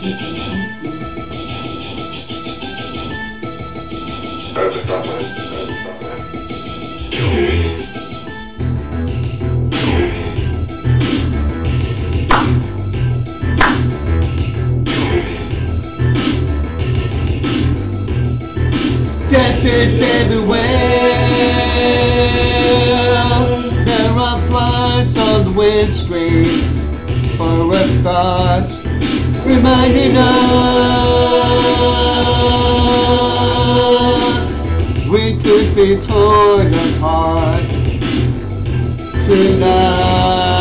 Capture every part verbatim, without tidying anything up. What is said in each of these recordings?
Death is everywhere. There are flies on the windscreen for a start, reminding us we could be torn apart tonight.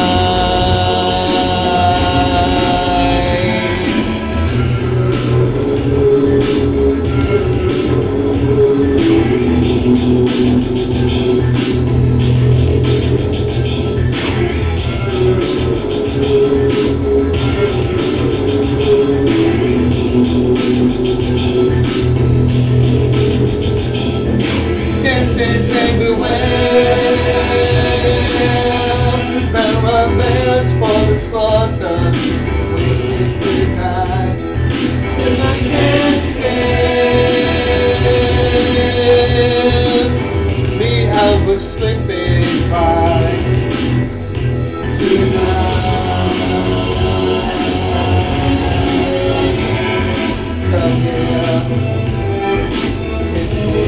Death is everywhere. There are bells for the slaughter waiting to die, and I can't sense the hours slipping by tonight. Come here, it's me.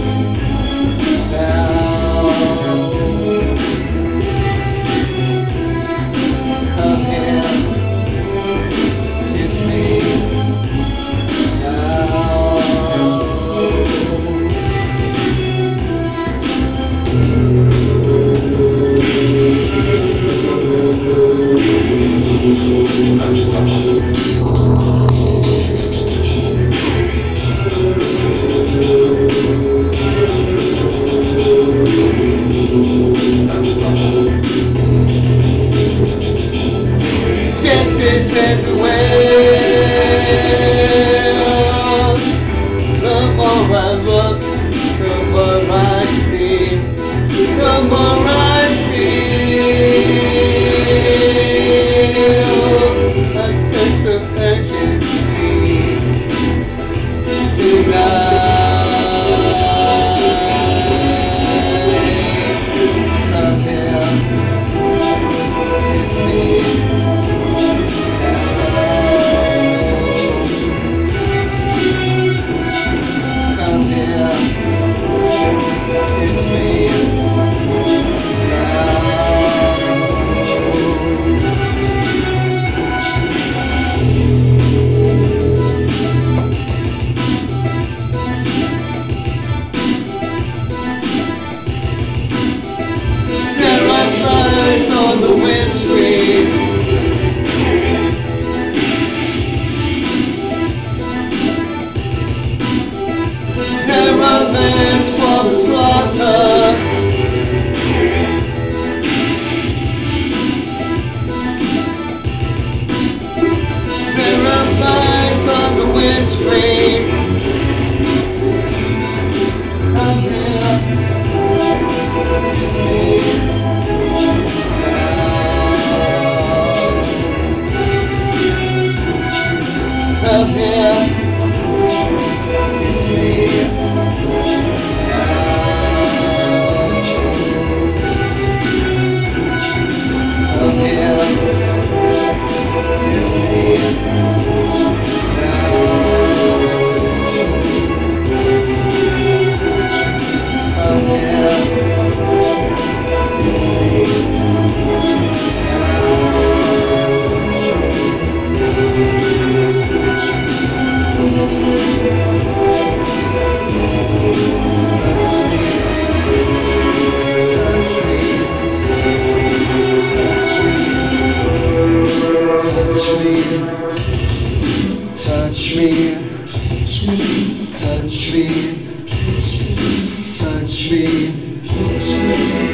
Death is everywhere. The more I look, the more I see, the more I feel a sense of urgency tonight. Come here, it's me. On the windscreen, there are lambs for the slaughter. There are flies on the windscreen. Come here, it's me. Come here, it's me. Come here, it's me. Come here, touch me, touch me, touch me, touch me, touch me.